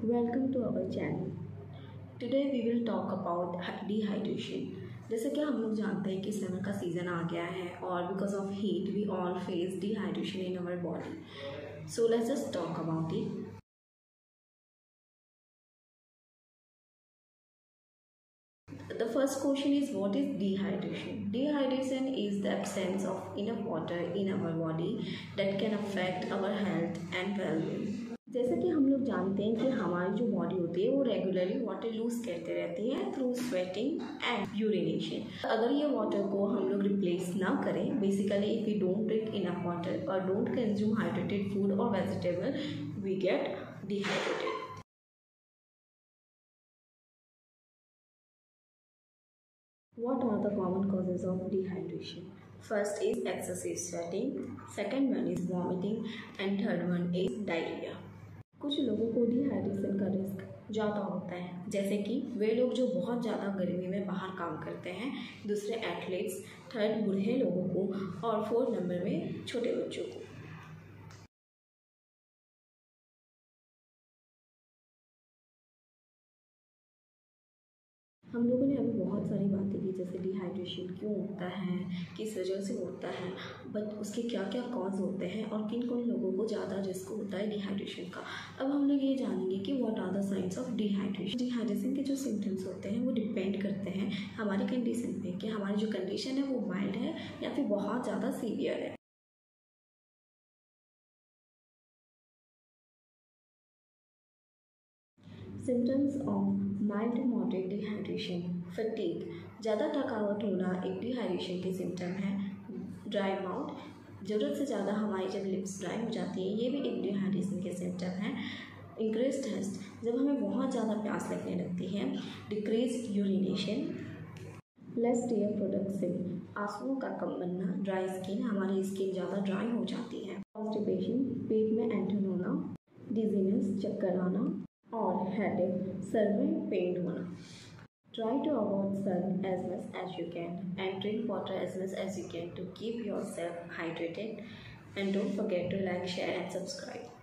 Welcome to our channel. Today we will talk about dehydration. जैसे कि हम लोग जानते हैं कि समर का सीज़न आ गया है और because of heat we all face dehydration in our body. So let's just talk about it. The first question is, what is dehydration? Dehydration is the absence of enough water in our body that can affect our health and well-being. जैसे कि हम लोग जानते हैं कि हमारी जो body होती है वो रेगुलरली वाटर लूज करते रहती है थ्रू स्वेटिंग एंड यूरिनेशन. अगर ये वाटर को हम लोग रिप्लेस ना करें, basically if we don't drink enough water और डोंट कंज्यूम हाइड्रेटेड फूड और vegetable, we get dehydrated. What are the common causes of dehydration? First is excessive sweating, second one is vomiting and third one is diarrhea. कुछ लोगों को dehydration का risk ज़्यादा होता है, जैसे कि वे लोग जो बहुत ज़्यादा गर्मी में बाहर काम करते हैं, दूसरे एथलीट्स, थर्ड बूढ़े लोगों को और फोर्थ नंबर में छोटे बच्चों को. हम लोगों ने अभी बहुत सारी बातें की, जैसे डिहाइड्रेशन क्यों होता है, किस वजह से होता है, बट उसके क्या क्या कॉज होते हैं और किन कौन लोगों को ज़्यादा रिस्क होता है डिहाइड्रेशन का. अब हम लोग ये जानेंगे कि what are the science of dehydration. Dehydration के जो सिम्टम्स होते हैं वो डिपेंड करते हैं हमारी कंडीशन पे, कि हमारी जो कंडीशन है वो माइल्ड है या फिर बहुत ज़्यादा सीवियर है. Symptoms of mild moderate dehydration. Fatigue, ज़्यादा थकावट होना एक डिहाइड्रेशन के सिम्टम है. ड्राई माउथ, ज़रूरत से ज़्यादा हमारी जब लिप्स ड्राई हो जाती है, ये भी एक डिहाइड्रेशन के सिम्टम है. इंक्रीज थर्स्ट, जब हमें बहुत ज़्यादा प्यास लगने लगती है. Decrease urination. Less tear production, आंसुओं का कम बनना. ड्राई स्किन, हमारी स्किन ज़्यादा ड्राई हो जाती है. कॉन्स्टिपेशन, पेट में एंटर होना. डिजीनेस, चक्कर आना और हेडेक, सर में पेन होना. Try to avoid sun as much as you can and drink water as much as you can to keep yourself hydrated, and don't forget to like, share and subscribe.